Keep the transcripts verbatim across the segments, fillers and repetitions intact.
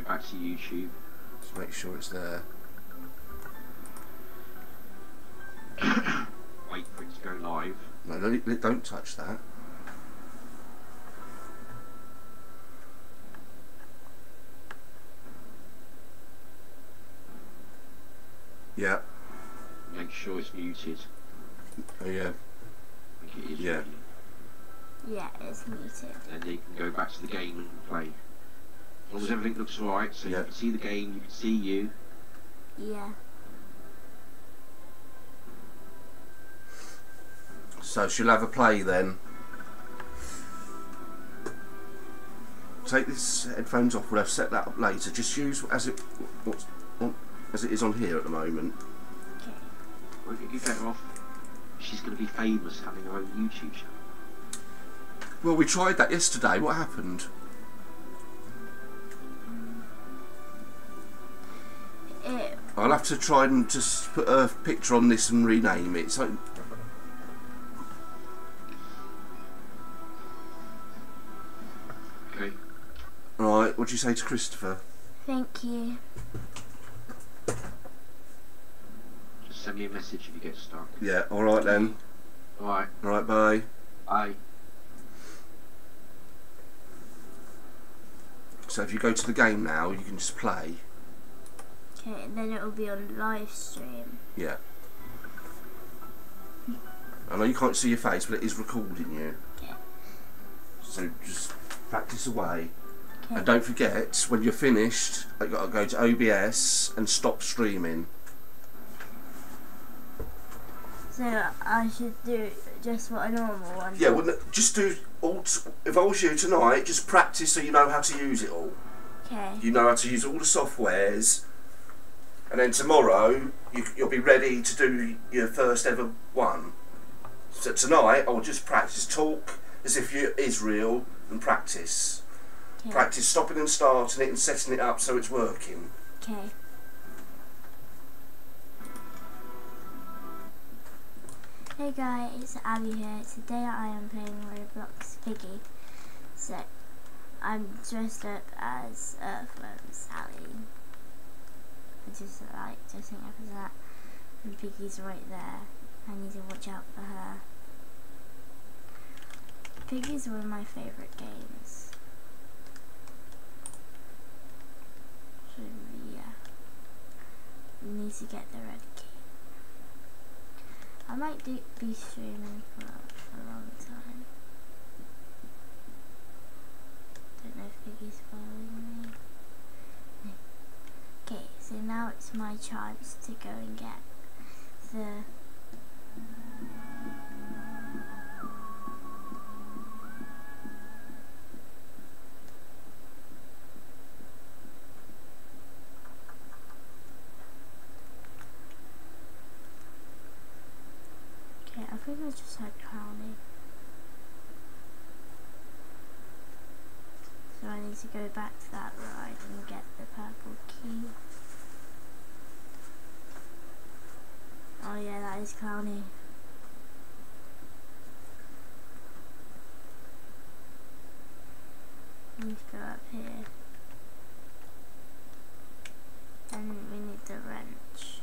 back to YouTube. Just make sure it's there. Wait for it to go live. No, don't, don't touch that. Yeah. Make sure it's muted. Oh yeah. I think it is. Yeah. Really. Yeah, it's muted. And then you can go back to the game and play. As long as everything looks alright, so Yeah. you can see the game, you can see you. Yeah. So she'll have a play then. Take this headphones off. We'll have set that up later. Just use as it what's, what, as it is on here at the moment. Okay. Well, if you better off, she's going to be famous having her own YouTube channel. Well, we tried that yesterday. What happened? It, I'll have to try and just put a picture on this and rename it. So. Okay. Right, what do you say to Christopher? thank you. Just send me a message if you get stuck. Yeah, alright then. Alright. Alright, bye. Bye. So if you go to the game now, you can just play. Okay, and then it will be on live stream. Yeah. I know you can't see your face, but it is recording you. Okay. So just practice away. Okay. And don't forget, when you're finished, you've got to go to O B S and stop streaming. So I should do just what a normal one. Yeah, well, just do all. T if I was you tonight, just practice so you know how to use it all. Okay. You know how to use all the softwares, and then tomorrow you, you'll be ready to do your first ever one. So tonight I'll just practice, talk as if you're Israel, and practice. Okay. Practice stopping and starting it and setting it up so it's working. Okay. Hey guys, it's Abby here. Today I am playing Roblox Piggy. So, I'm dressed up as Earthworm Sally. I just like dressing up as that. And Piggy's right there. I need to watch out for her. Piggy's one of my favourite games. So yeah. We need to get the red key. I might do, be streaming for a long time. Don't know if Piggy's following me. No. Okay, so now it's my chance to go and get the I think I just had Clowny. So I need to go back to that ride and get the purple key. Oh yeah, that is Clowny. I need to go up here. And we need the wrench.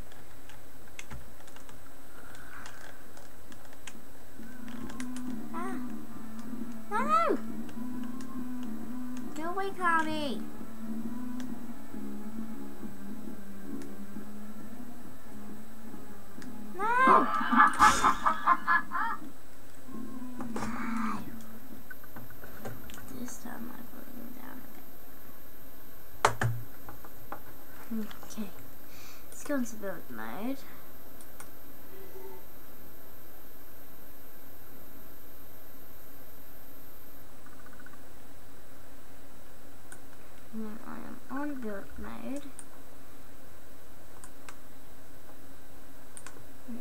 No! Go away, Cloudy! No! This time I put him down a bit. Okay. Let's go into build mode. And I am on build mode. Hmm.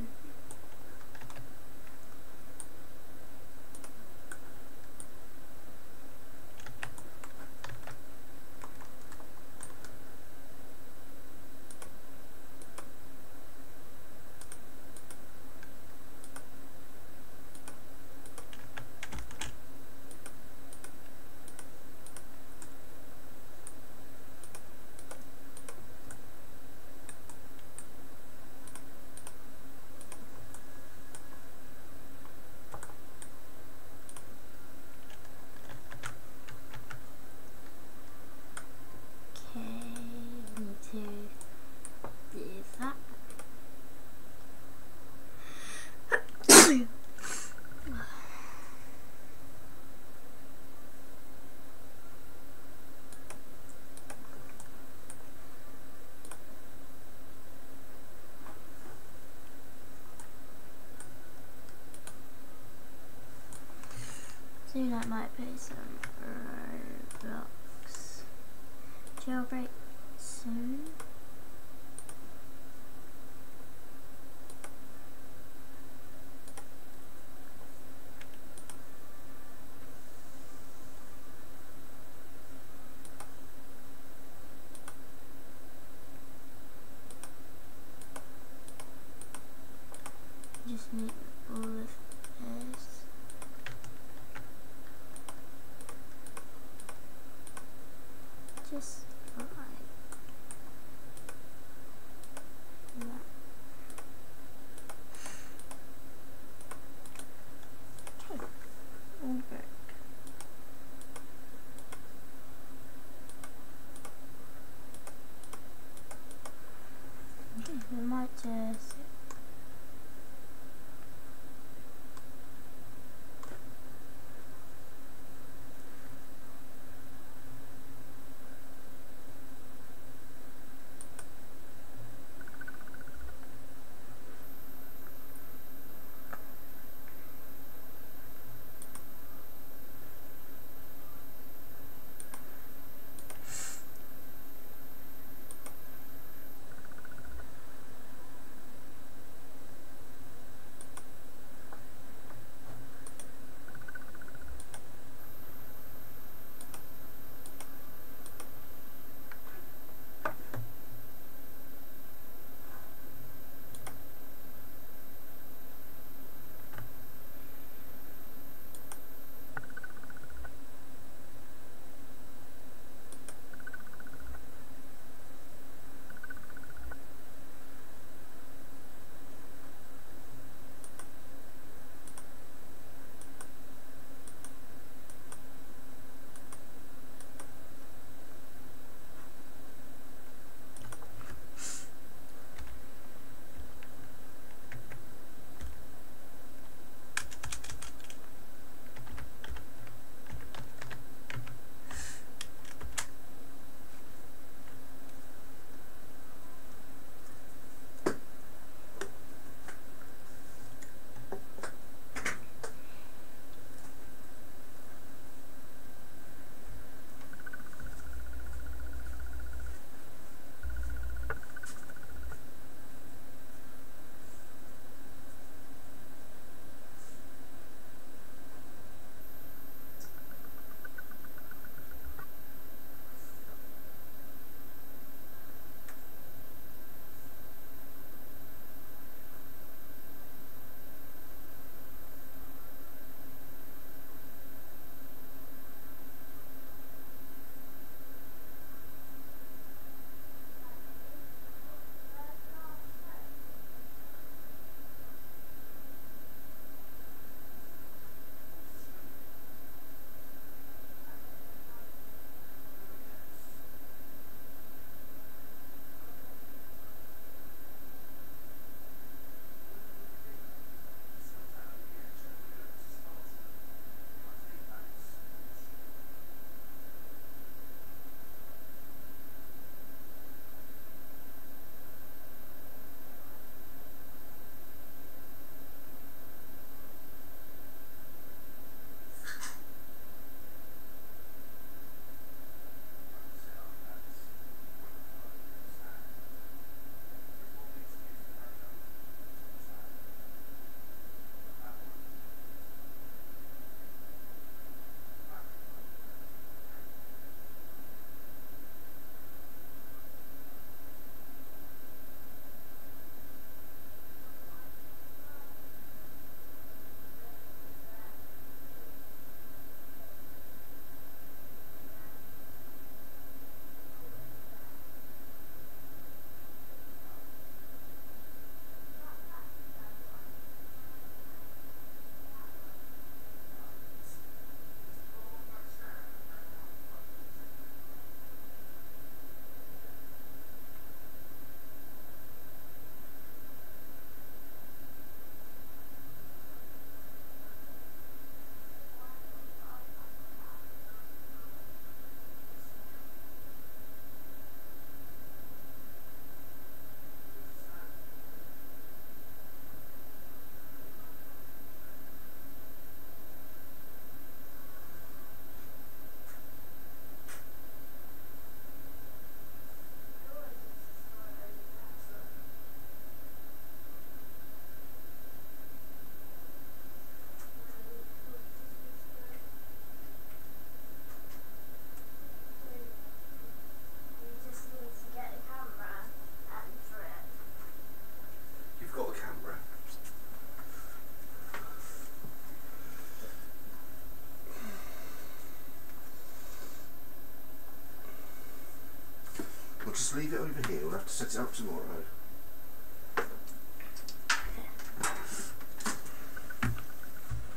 might play some Roblox jailbreak soon. Just make all of this. Just like that. Okay, all good. Okay, we might just just leave it over here. We'll have to set it up tomorrow.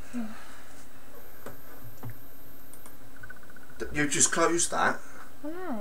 You just closed that. I know.